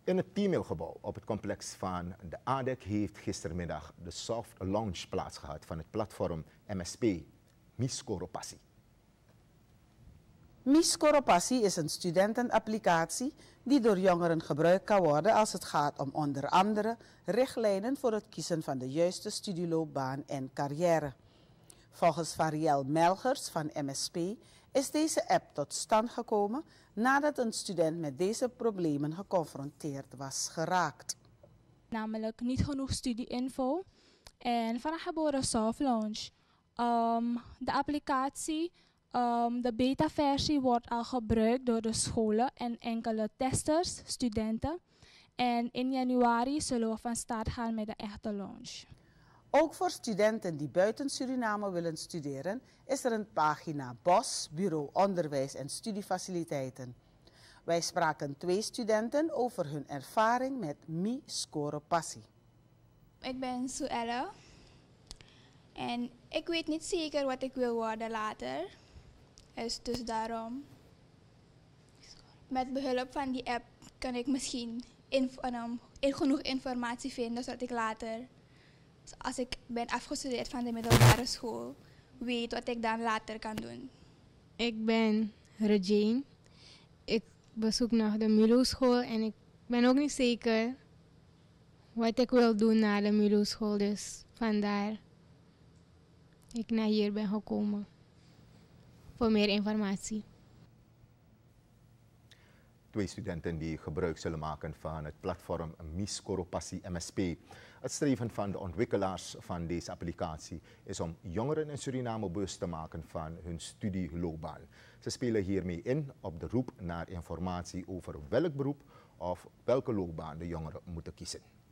In het T-mailgebouw op het complex van de ADEC heeft gistermiddag de soft launch plaatsgehad van het platform MSP, Miskoropassie. Miskoropassie is een studentenapplicatie die door jongeren gebruikt kan worden als het gaat om onder andere richtlijnen voor het kiezen van de juiste studieloopbaan en carrière. Volgens Variel Melgers van MSP is deze app tot stand gekomen nadat een student met deze problemen geconfronteerd was geraakt. Namelijk niet genoeg studieinfo en van geboren soft launch. De applicatie, de beta-versie wordt al gebruikt door de scholen en enkele testers, studenten. En in januari zullen we van start gaan met de echte launch. Ook voor studenten die buiten Suriname willen studeren is er een pagina BOS, Bureau Onderwijs en Studiefaciliteiten. Wij spraken 2 studenten over hun ervaring met Miskoropassie. Ik ben Suelle en ik weet niet zeker wat ik wil worden later. Dus daarom, met behulp van die app kan ik misschien genoeg informatie vinden zodat ik later, als ik ben afgestudeerd van de middelbare school, weet wat ik dan later kan doen. Ik ben Regine. Ik bezoek nog de MILO-school en ik ben ook niet zeker wat ik wil doen na de MILO-school. Dus vandaar ik naar hier ben gekomen voor meer informatie. 2 studenten die gebruik zullen maken van het platform Miskoropassie MSP. Het streven van de ontwikkelaars van deze applicatie is om jongeren in Suriname bewust te maken van hun studieloopbaan. Ze spelen hiermee in op de roep naar informatie over welk beroep of welke loopbaan de jongeren moeten kiezen.